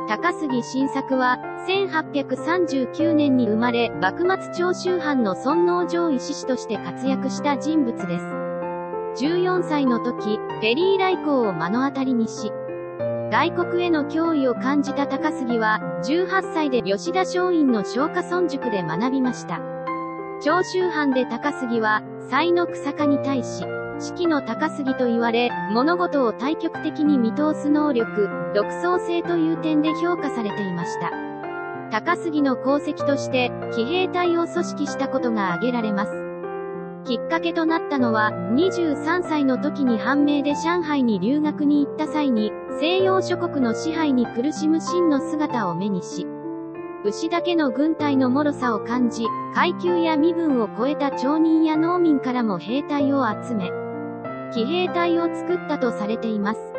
高杉晋作は、1839年に生まれ、幕末長州藩の尊王攘夷志士として活躍した人物です。14歳の時、ペリー来航を目の当たりにし、外国への脅威を感じた高杉は、18歳で吉田松陰の松下村塾で学びました。長州藩で高杉は、才の日下に対し、士気の高杉と言われ、物事を対極的に見通す能力、独創性という点で評価されていました。高杉の功績として、騎兵隊を組織したことが挙げられます。きっかけとなったのは、23歳の時に藩命で上海に留学に行った際に、西洋諸国の支配に苦しむ清の姿を目にし、武士だけの軍隊の脆さを感じ、階級や身分を超えた町人や農民からも兵隊を集め、騎兵隊を作ったとされています。